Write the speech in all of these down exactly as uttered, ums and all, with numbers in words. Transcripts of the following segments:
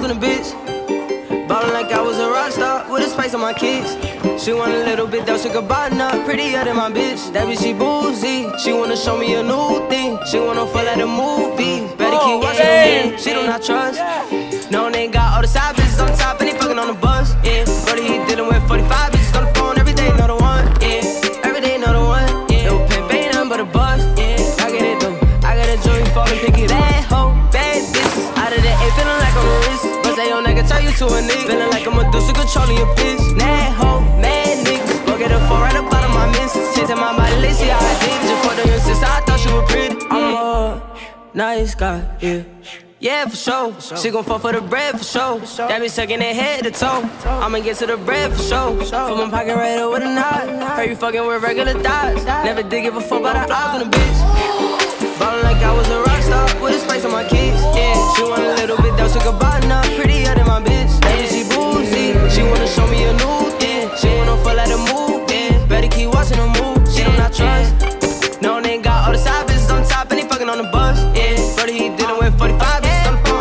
in a bitch. Ballin' like I was a rock star with a spice on my kicks. She want a little bit though, she could button up, prettier than my bitch. That bitch, she boozy. She wanna show me a new thing. She wanna fall at a movie. Better keep watching me. She do not trust. No, they got all the side bitches on top and they fucking on the bus. Yeah, brody, he dealing with forty-five bitches on the phone every day. Know the one. Yeah, every day know the one. Yeah, no pimp ain't nothing but a buzz. Yeah, I get it though. I got a jewelry falling picky. Bad hoe, bad bitches. Out of the A, feeling like I'm a wrist. But say your nigga turn you to a nigga. Feeling like I'm a Medusa controlling your bitch. Mad hoe, mad niggas. Go get a four right up out of my mints. Chasing my body, let's see how I did. Just put on your sister, I thought she was pretty. I'm a nice guy, yeah. Yeah, for sure. She gon' fall for the bread for sure. That be sucking that head to toe. I'ma get to the bread for sure. From my pocket right up with a knot. Heard you fucking with regular thighs. Never did give a fuck about the eyes on the bitch. Ballin' like I was a rock star with a spice on my kicks. Yeah, she want a little bit though, she could button up, prettier than my bitch. Maybe she boozy. She wanna show me a new thing. She wanna fall at a move. Yeah, better keep watching her move. She do not trust. No, they got all the side bitches on top and they fucking on the bus. Yeah, brody, he dealing with forty-five bitches.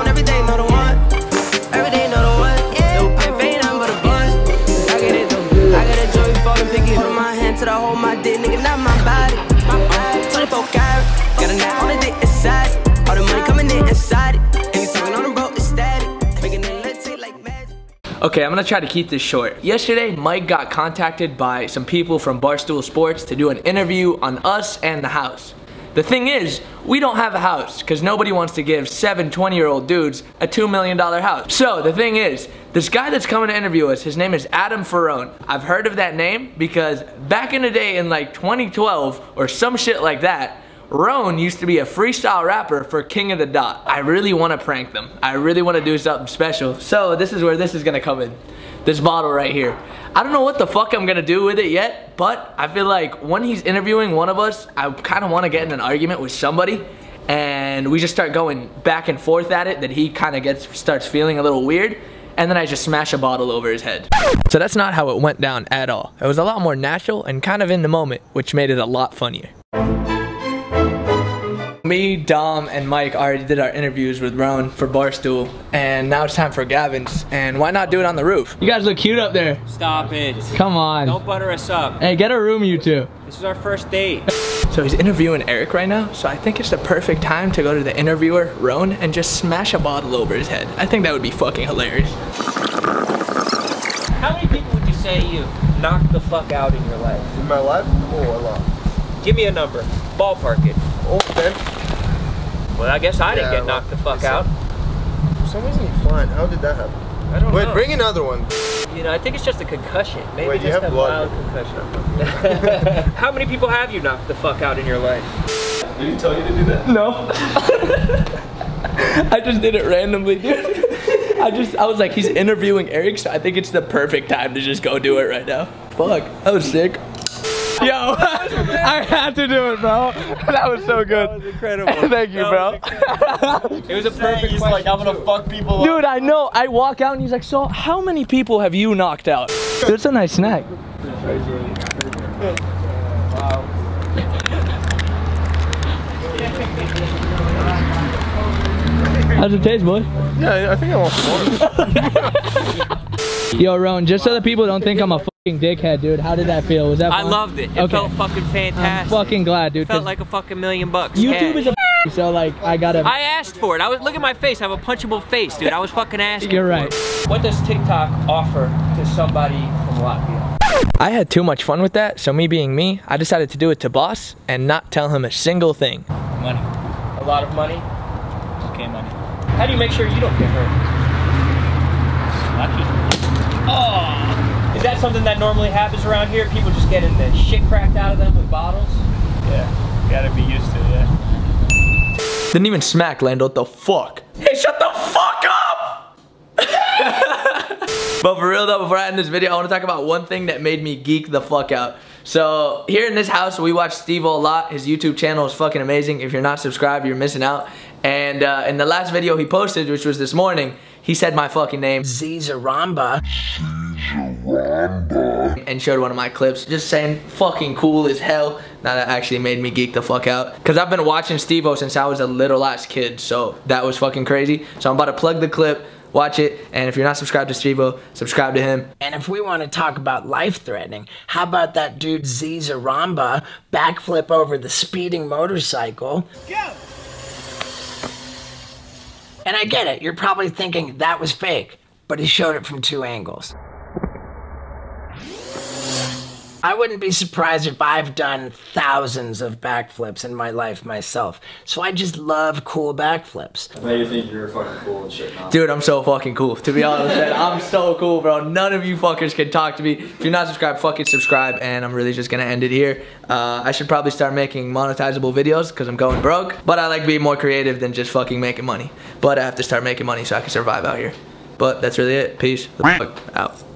To the hold my dick, nigga, not my body. Uh, twenty-four karat, got a knot on the dick inside it. All the money coming in inside it. And we talking on the road, it's static. Making it let's take like magic. Okay, I'm gonna try to keep this short. Yesterday, Mike got contacted by some people from Barstool Sports to do an interview on us and the house. The thing is, we don't have a house because nobody wants to give seven twenty-year-old dudes a two million dollar house. So the thing is, this guy that's coming to interview us, his name is Adam Ferrone. I've heard of that name because back in the day in like twenty twelve or some shit like that, Roan used to be a freestyle rapper for King of the Dot. I really want to prank them. I really want to do something special. So this is where this is gonna come in. This bottle right here. I don't know what the fuck I'm gonna do with it yet, but I feel like when he's interviewing one of us, I kind of want to get in an argument with somebody and we just start going back and forth at it, that he kind of gets starts feeling a little weird, and then I just smash a bottle over his head. So that's not how it went down at all. It was a lot more natural and kind of in the moment, which made it a lot funnier. Me, Dom, and Mike already did our interviews with Roan for Barstool, and now it's time for Gavin's, and why not do it on the roof? You guys look cute up there. Stop it. Come on. Don't butter us up. Hey, get a room, you two. This is our first date. So he's interviewing Eric right now, so I think it's the perfect time to go to the interviewer, Roan, and just smash a bottle over his head. I think that would be fucking hilarious. How many people would you say you knocked the fuck out in your life? In my life? Oh, a lot. Give me a number. Ballpark it. Oh, ten. Well, I guess I didn't Yeah, get knocked the fuck so, out. For some reason you fine. How did that happen? I don't Wait, know. bring another one. You know, I think it's just a concussion. Maybe Wait, just you have a blood. mild concussion. How many people have you knocked the fuck out in your life? Did he tell you to do that? No. I just did it randomly, dude. I just, I was like, he's interviewing Eric, so I think it's the perfect time to just go do it right now. Fuck, that was sick. Yo, I had to do it, bro. That was so good. That was incredible. Thank you, bro. It was a perfect He's like, I'm gonna fuck people up. Dude, I know. I walk out and he's like, so how many people have you knocked out? Dude, it's a nice snack. Wow. How's it taste, boy? Yeah, I think I want more. Yo, Roan, just so that people don't think I'm a fucking dickhead, dude, how did that feel? Was that fun? I loved it. It Okay. felt fucking fantastic. I'm fucking glad, dude. It felt like a fucking million bucks. YouTube cash. is a so like, I gotta... I asked for it. I was look at my face. I have a punchable face, dude. I was fucking asking. You're for right. it. What does TikTok offer to somebody from Latvia? I had too much fun with that, so me being me, I decided to do it to Boss and not tell him a single thing. Money. A lot of money. Okay, money. How do you make sure you don't get hurt? Lucky. Oh! Is that something that normally happens around here? People just getting the shit cracked out of them with bottles? Yeah, gotta be used to it, yeah. Didn't even smack, Lando. What the fuck? Hey, shut the fuck up! But for real though, before I end this video, I want to talk about one thing that made me geek the fuck out. So here in this house, we watch Steve-O a lot. His YouTube channel is fucking amazing. If you're not subscribed, you're missing out. And uh, in the last video he posted, which was this morning, he said my fucking name, Zizaramba, and showed one of my clips, just saying fucking cool as hell. Now that actually made me geek the fuck out, because I've been watching Steve-O since I was a little ass kid, so that was fucking crazy. So I'm about to plug the clip, watch it. And if you're not subscribed to Strivo, subscribe to him. And if we want to talk about life-threatening, how about that dude Z Zaramba backflip over the speeding motorcycle? Go! And I get it, you're probably thinking that was fake, but he showed it from two angles. I wouldn't be surprised if I've done thousands of backflips in my life myself. So I just love cool backflips. Why do you think you're fucking cool and shit now? Dude, I'm so fucking cool. To be honest, man, I'm so cool, bro. None of you fuckers can talk to me. If you're not subscribed, fucking subscribe. And I'm really just gonna end it here. Uh, I should probably start making monetizable videos because I'm going broke. But I like being more creative than just fucking making money. But I have to start making money so I can survive out here. But that's really it. Peace. The fuck out.